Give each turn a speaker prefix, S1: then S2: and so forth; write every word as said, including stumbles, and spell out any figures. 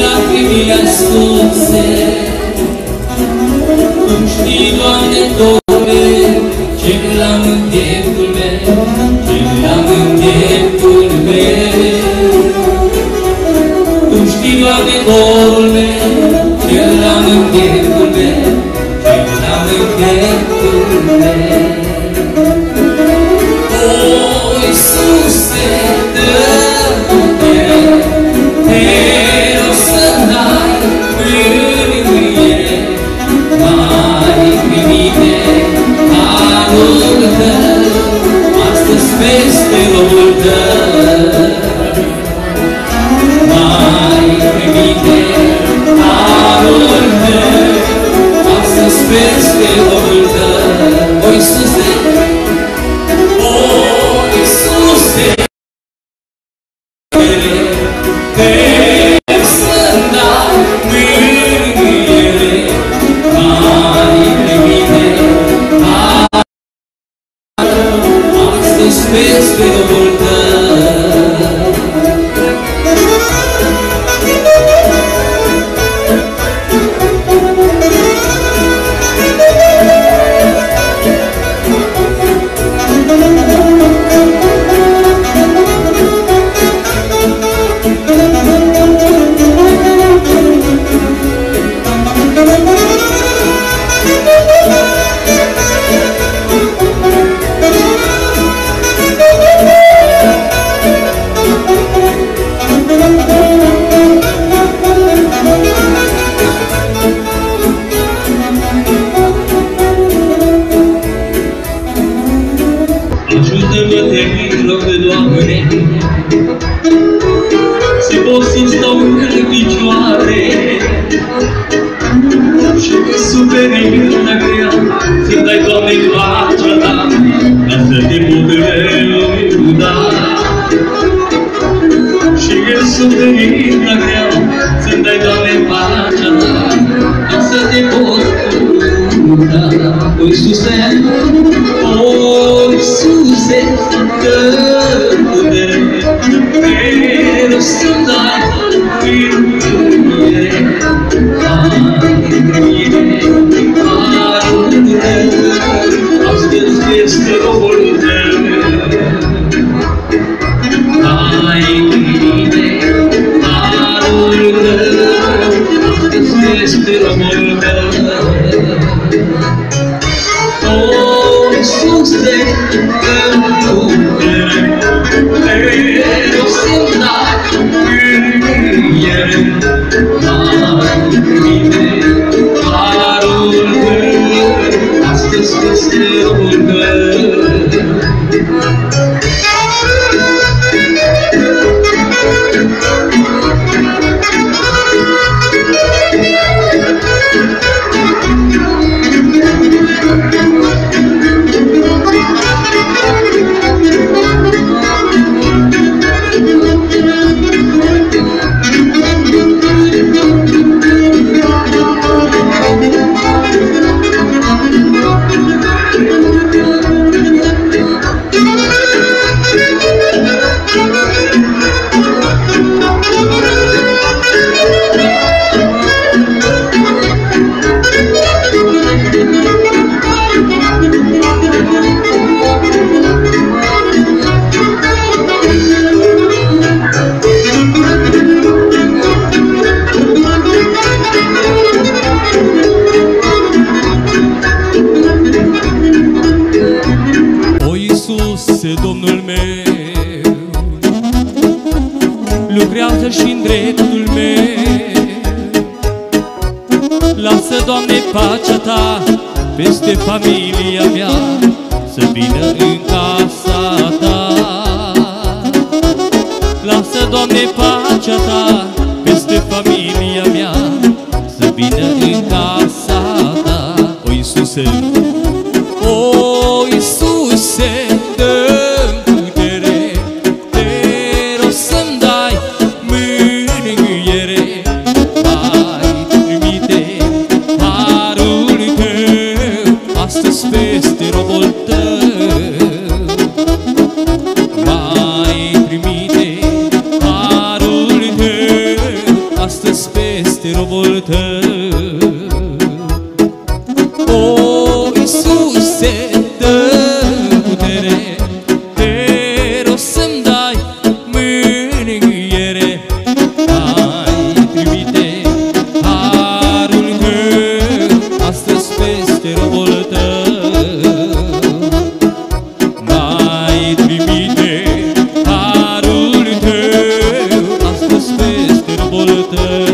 S1: lacrimi ascunse. Tu știi, Doamne, Doamne, ce l-am în pieptul meu, ce l-am în pieptul meu. Tu știi, Doamne, dorul meu, ce l-am în pieptul meu, ce l-am în pieptul meu. O, Iisuse, dă-mi putere, te rog să-mi dai mângâiere, mai primite harul tău, astăzi peste robul tău. Mai primite harul tău, astăzi peste robul tău. O, Iisuse, o, Iisuse, te rog să-mi dai mângâiere, mai primite harul tău, astăzi peste robul tău.
S2: Ajută-mă, te rog, Doamne, să pot să-mi stau în picioare și de suferința grea să-mi dai, Doamne, pacea Ta, ca să te pot lăuda. Și de suferința grea să-mi dai, Doamne, pacea Ta, ca să te pot lăuda. O, Iisuse, o, Iisuse, dă-mi putere, te rog să-mi dai mângâiere, mai primite harul tău, astăzi peste robul tău. Mai primite harul tău, astăzi peste robul tău. O, Iisuse, dă-mi putere, te rog să-mi dai mângâiere, mai primite harul tău, astăzi peste robul tău.
S3: Domnul meu, lucrează și-n dreptul meu. Lasă, Doamne, pacea Ta peste familia mea, să vină în casa Ta. Lasă, Doamne, pacea Ta peste familia mea, să vină în casa Ta. O, Iisuse, o, Iisuse, dă-mi putere, te rog să-mi dai mângâiere, mai trimite harul Tău, astăzi peste robul Tău. Mai trimite harul Tău, astăzi astăzi peste robul tău. O, Iisuse, dă putere, te rog să-mi dai mângâiere. Hai, trimite harul tău astăzi peste robul tău. Mai trimite harul tău astăzi peste robul tău.